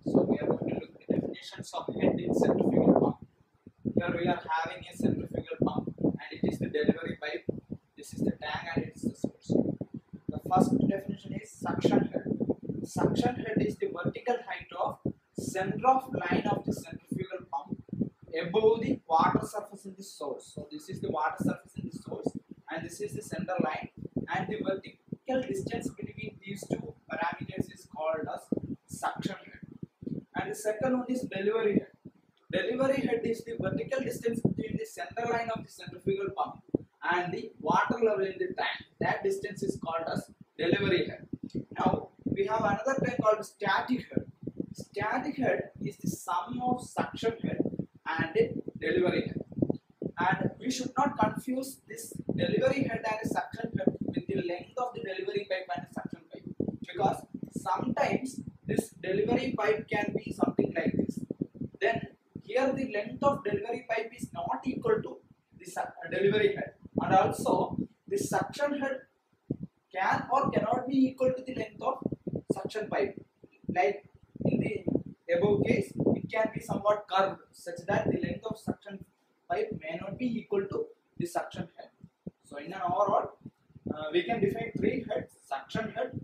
So we are going to look at the definitions of head in centrifugal pump. Here we are having a centrifugal pump and it is the delivery pipe. This is the tank and it is the source. The first definition is suction head. Suction head is the vertical height of center of line of the centrifugal pump above the water surface in the source. So this is the water surface in the source and this is the center line, and the vertical distance between these two parameters is called as suction head. And the second one is delivery head. Delivery head is the vertical distance between the center line of the centrifugal pump and the water level in the tank. That distance is called as delivery head. Now we have another term called static head. Static head is the sum of suction head and delivery head. And we should not confuse this delivery head and a suction head with the length of the delivery pipe and a suction pipe, because sometimes this delivery pipe can be something like this. Then here the length of delivery pipe is not equal to the delivery head, and also the suction head can or cannot be equal to the length of suction pipe. Like in the above case, it can be somewhat curved such that the length of suction pipe may not be equal to the suction head. So in an overall, we can define three heads: suction head,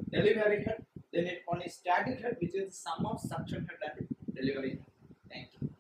delivery head, then one is static head, which is the sum of suction head and delivery head. Thank you.